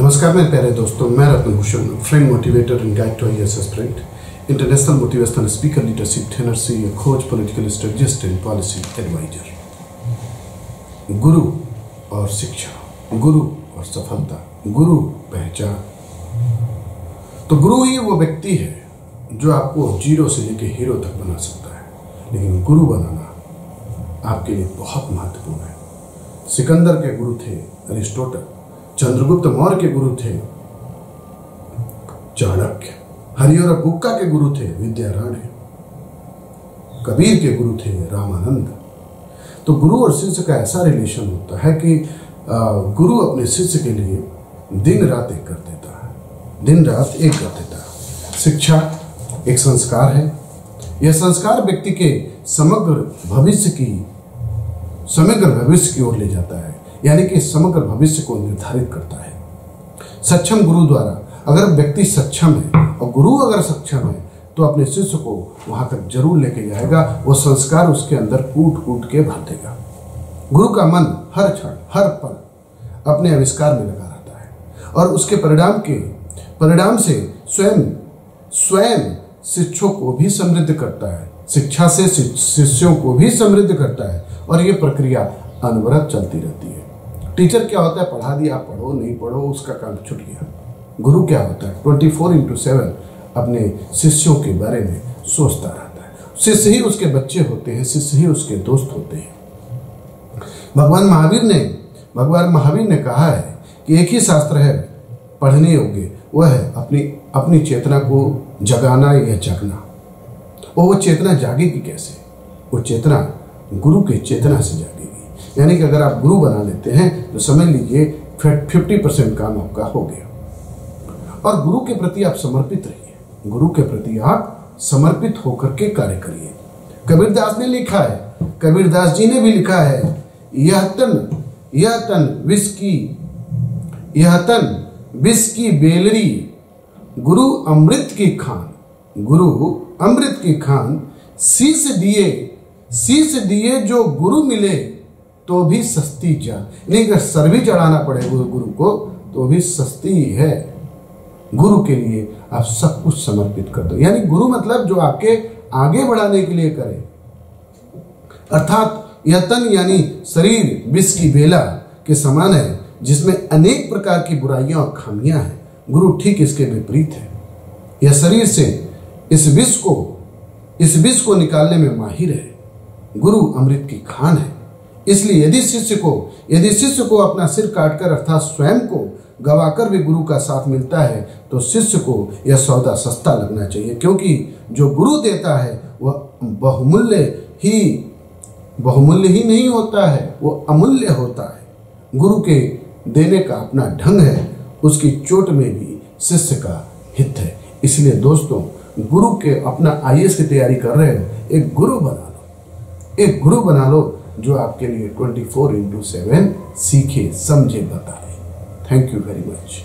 नमस्कार मेरे प्यारे दोस्तों, मैं Ratnabhushan, friend motivator and guide to IAS aspirant, international motivational speaker, leadership trainer, senior coach, political strategist and policy adviser. गुरु और शिक्षा, गुरु और सफलता, गुरु पहचान। तो गुरु ही वो व्यक्ति है जो आपको जीरो से लेकर हीरो तक बना सकता है, लेकिन गुरु बनाना आपके लिए बहुत महत्वपूर्ण है। सिकंदर के गुरु थे अरिस्टोटल, चंद्रगुप्त मौर्य के गुरु थे चाणक्य, हरिहर बुक्का के गुरु थे विद्यारण्य, कबीर के गुरु थे रामानंद। तो गुरु और शिष्य का ऐसा रिलेशन होता है कि गुरु अपने शिष्य के लिए दिन रात एक कर देता है, दिन रात एक कर देता है। शिक्षा एक संस्कार है। यह संस्कार व्यक्ति के समग्र भविष्य की ओर ले जाता है, यानी कि समग्र भविष्य को निर्धारित करता है। सक्षम गुरु द्वारा अगर व्यक्ति सक्षम है और गुरु अगर सक्षम है तो अपने शिष्य को वहां तक जरूर लेके जाएगा। वो संस्कार उसके अंदर कूट कूट के भर देगा। गुरु का मन हर क्षण हर पल अपने आविष्कार में लगा रहता है और उसके परिणाम से स्वयं शिष्यों को भी समृद्ध करता है, शिक्षा से शिष्यों को भी समृद्ध करता है, और ये प्रक्रिया अनवरत चलती रहती है। टीचर क्या होता है, पढ़ा दिया, पढ़ो नहीं पढ़ो उसका काम छूट गया। गुरु क्या होता है, 24/7 अपने शिष्यों के बारे में सोचता रहता है। शिष्य ही उसके बच्चे होते हैं, शिष्य ही उसके दोस्त होते हैं। भगवान महावीर ने कहा है कि एक ही शास्त्र है पढ़ने योग्य, वह है अपनी चेतना को जगाना या जगना। और वो चेतना जागेगी कैसे? वो चेतना गुरु की चेतना से जागेगी। यानी कि अगर आप गुरु बना लेते हैं तो समझ लीजिए 50% काम आपका हो गया। और गुरु के प्रति आप समर्पित रहिए, गुरु के प्रति आप समर्पित होकर के कार्य करिए। कबीरदास ने लिखा है, कबीरदास जी ने भी लिखा है, यह तन विष की बेलड़ी, गुरु अमृत की खान, शीश दिए जो गुरु मिले तो भी सस्ती जान। नहीं, अगर सर भी चढ़ाना पड़े गुरु को तो भी सस्ती ही है। गुरु के लिए आप सब कुछ समर्पित कर दो। यानी गुरु मतलब जो आपके आगे बढ़ाने के लिए करे। अर्थात यह तन यानी शरीर विष की बेला के समान है, जिसमें अनेक प्रकार की बुराइयां और खामियां हैं। गुरु ठीक इसके विपरीत है। यह शरीर से इस विष को निकालने में माहिर है। गुरु अमृत की खान है। इसलिए यदि शिष्य को अपना सिर काटकर अर्थात स्वयं को गवाकर भी गुरु का साथ मिलता है तो शिष्य को यह सौदा सस्ता लगना चाहिए, क्योंकि जो गुरु देता है वह बहुमूल्य ही नहीं होता है, वो अमूल्य होता है। गुरु के देने का अपना ढंग है, उसकी चोट में भी शिष्य का हित है। इसलिए दोस्तों, गुरु के अपना आईएएस की तैयारी कर रहे हो, एक गुरु बना लो जो आपके लिए 24/7 सीखे, समझे, बताए। Thank you very much.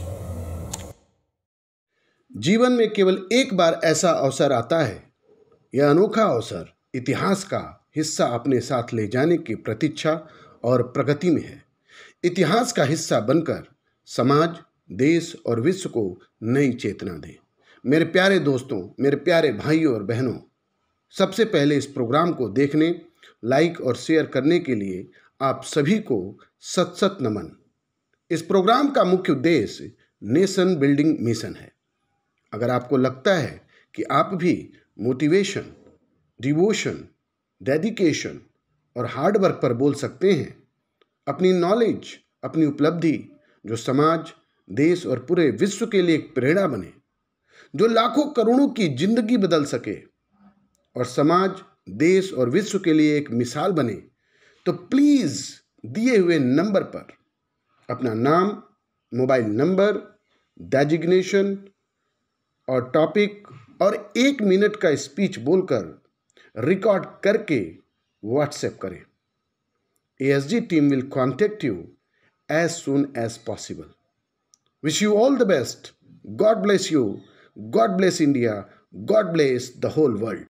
जीवन में केवल एक बार ऐसा अवसर आता है। यह अनोखा अवसर इतिहास का हिस्सा अपने साथ ले जाने की प्रतीक्षा और प्रगति में है। इतिहास का हिस्सा बनकर समाज, देश और विश्व को नई चेतना दें। मेरे प्यारे दोस्तों, मेरे प्यारे भाइयों और बहनों, सबसे पहले इस प्रोग्राम को देखने, लाइक और शेयर करने के लिए आप सभी को सत नमन। इस प्रोग्राम का मुख्य उद्देश्य नेशन बिल्डिंग मिशन है। अगर आपको लगता है कि आप भी मोटिवेशन, डिवोशन, डेडिकेशन और हार्ड वर्क पर बोल सकते हैं, अपनी नॉलेज, अपनी उपलब्धि जो समाज, देश और पूरे विश्व के लिए एक प्रेरणा बने, जो लाखों करोड़ों की जिंदगी बदल सके और समाज, देश और विश्व के लिए एक मिसाल बने, तो प्लीज दिए हुए नंबर पर अपना नाम, मोबाइल नंबर, डेजिग्नेशन और टॉपिक और 1 मिनट का स्पीच बोलकर रिकॉर्ड करके व्हाट्सएप करें। ASG team will contact you as soon as possible. Wish you all the best. God bless you. God bless India. God bless the whole world.